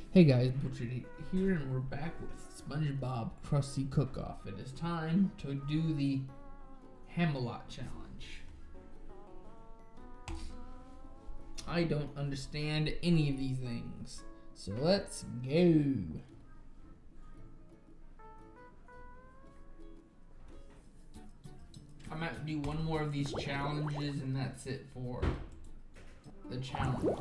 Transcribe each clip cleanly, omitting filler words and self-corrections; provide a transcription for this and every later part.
Hey guys, Butcher here, and we're back with SpongeBob Krusty Cook-Off. It is time to do the Ham-A-Lot challenge. I don't understand any of these things, so let's go. I might do one more of these challenges, and that's it for the challenges.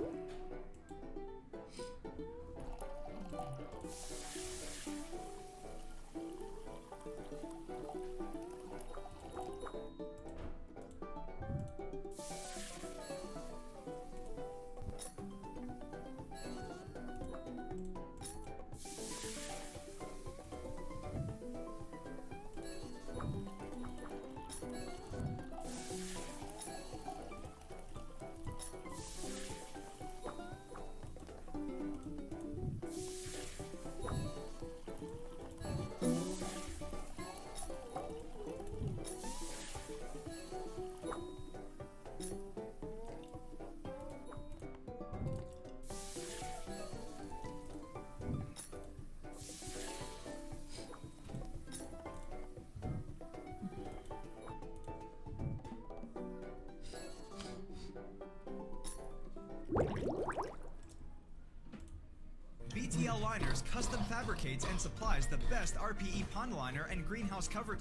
BTL Liners custom fabricates and supplies the best RPE pond liner and greenhouse cover.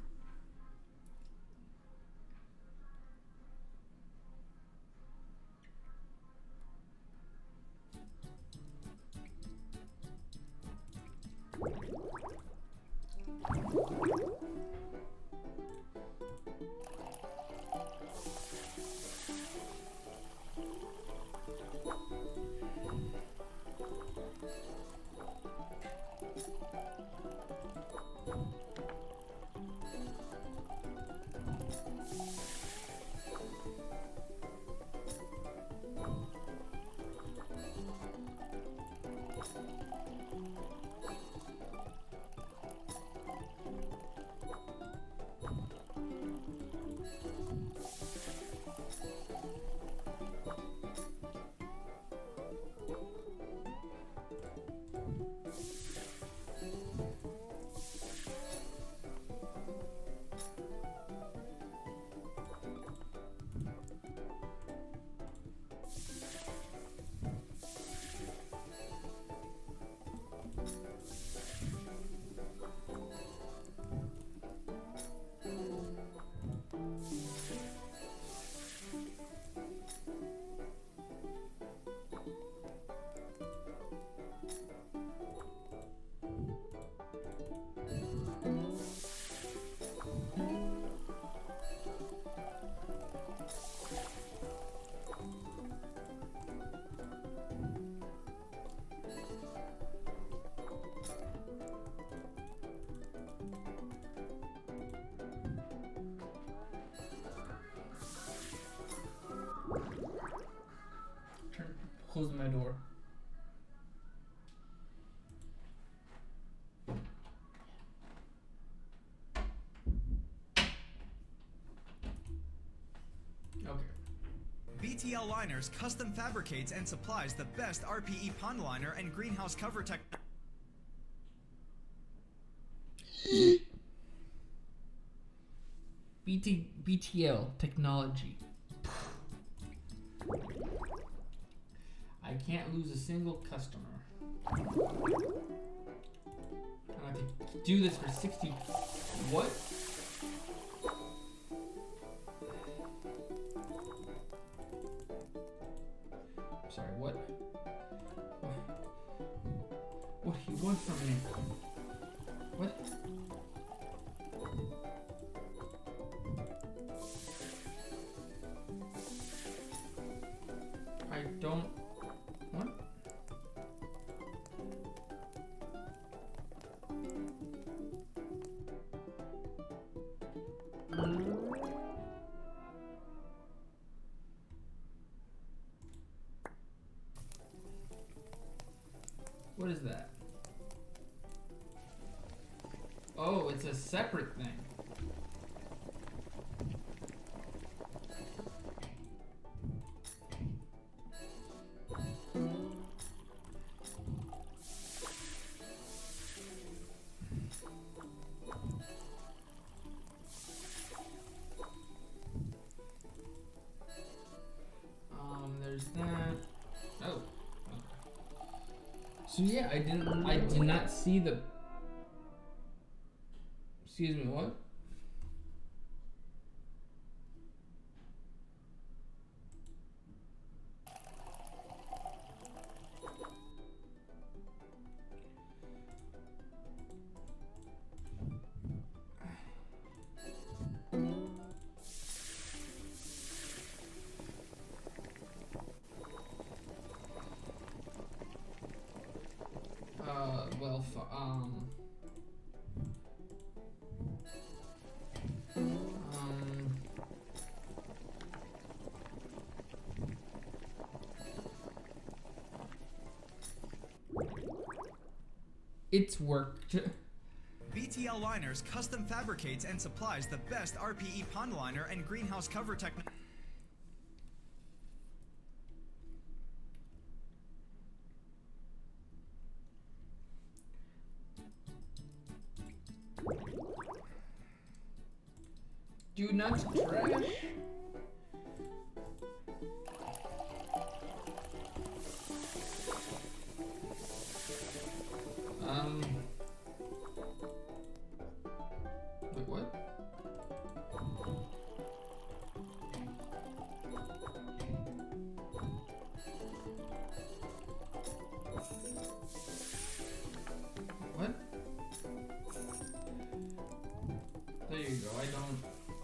Close my door. Okay. BTL Liners custom fabricates and supplies the best RPE pond liner and greenhouse cover tech. BTL technology. I can't lose a single customer. I have to do this for 60. What? Sorry, what? What do you want from me? What? I don't. What? What is that? Oh, it's a separate thing. So yeah, I did not see the. Excuse me, what? Well, it's worked. BTL Liners custom fabricates and supplies the best RPE pond liner and greenhouse cover technology. Do not trash. Wait, what? What? There you go, I don't...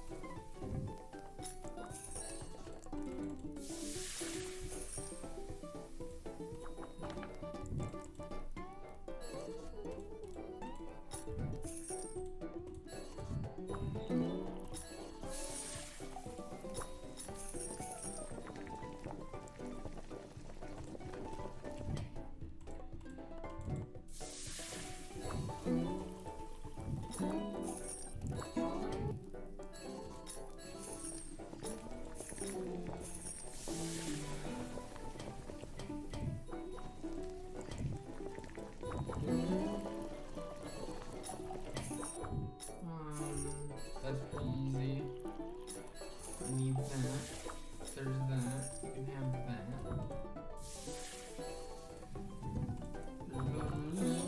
That's pretty easy. I need that. There's that. You can have that. There's those.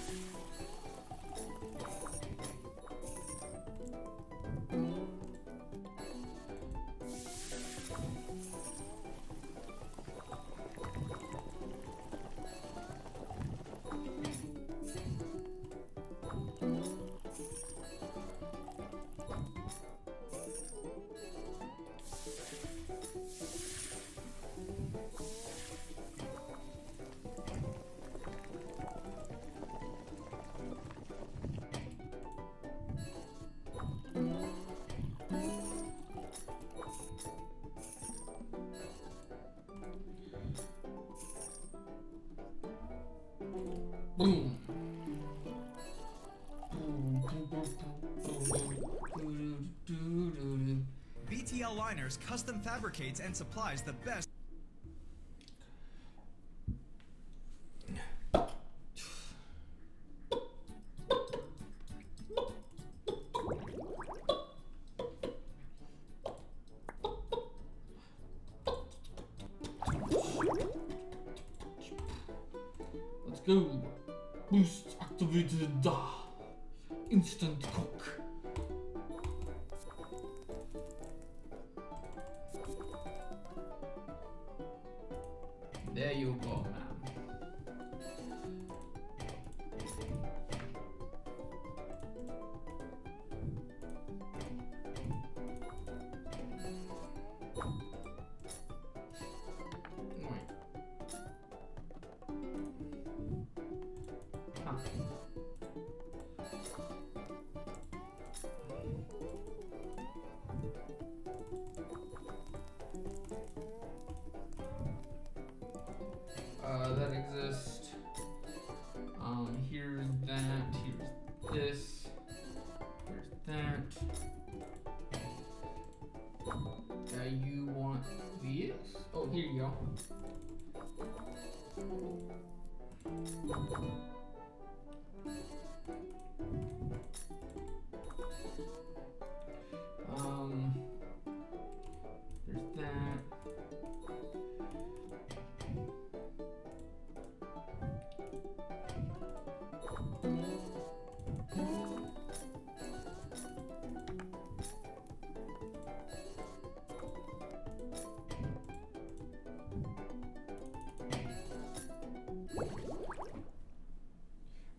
Boom. BTL Liners custom fabricates and supplies the best. Let's go. Boost activated. Instant cook. There you go, man. That exists. Here's that. Here's this. Here's that. You want this? Oh, here you go. There's that.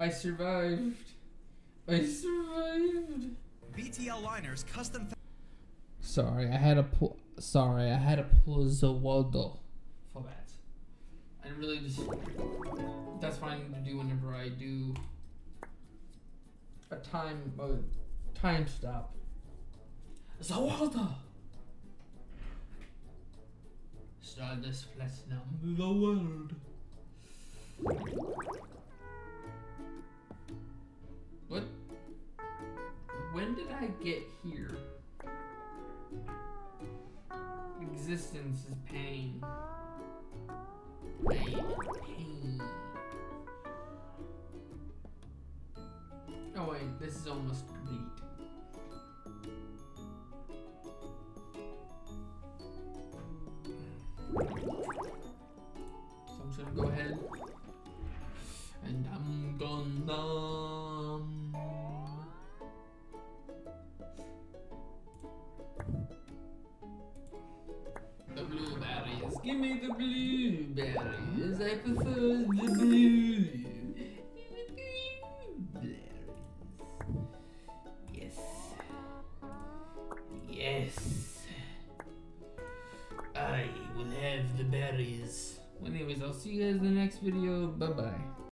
I survived. I survived. BTL Liners custom. Sorry, I had to pull Zawaldo for that. I really just. That's what I need to do whenever I do a time stop. Zawaldo. Stardust Platinum, the world. What? When did I get here? Existence is pain. Pain. Oh wait, this is almost complete. So I'm just gonna go ahead and I'm gonna the blueberries. Give me the blueberries. I prefer the blue. Blueberries. Yes. Yes. I will have the berries. Anyways, I'll see you guys in the next video. Bye bye.